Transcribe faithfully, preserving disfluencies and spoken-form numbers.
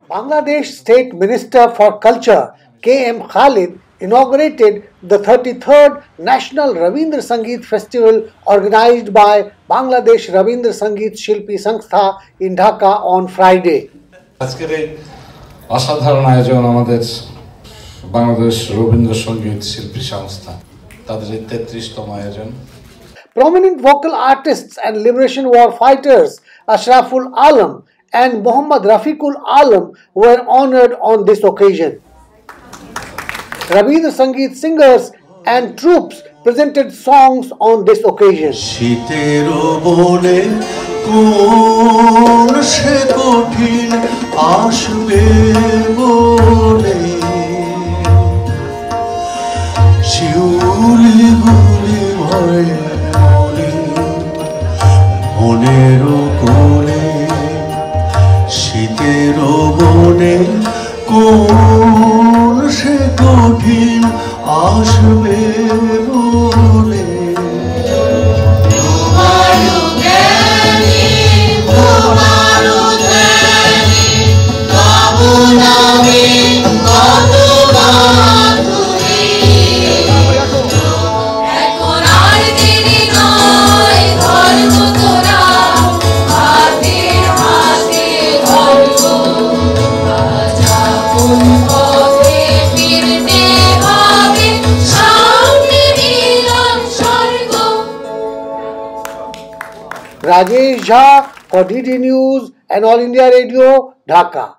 Bangladesh State Minister for Culture K M Khalid inaugurated the thirty-third National Rabindra Sangeet Festival organized by Bangladesh Rabindra Sangeet Shilpi Sanstha in Dhaka on Friday. আজকের এই অসাধারণ আয়োজন আমাদের বাংলাদেশ রবীন্দ্র সঙ্গীত শিল্পী সংস্থা তাদের এই তেত্রিশতম আয়োজন। Prominent vocal artists and liberation war fighters Ashraful Alam and Muhammad Rafiqul Alam were honored on this occasion. Rabindra Sangeet singers and troupes presented songs on this occasion. শীতেরো বনে কোন সে কঠিন আসবে বলে শিউলি গুলি ভয়ে মনে মনেরও কোলে শীতেরো বনে কোন সে কঠিন আসবে বলে Rajesh Jha for D D News and All India Radio, Dhaka.